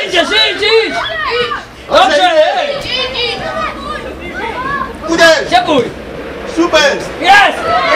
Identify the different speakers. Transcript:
Speaker 1: Idziesz, idź! Dobrze!
Speaker 2: Uderz!
Speaker 1: Się bój!
Speaker 2: Super!
Speaker 1: Jest!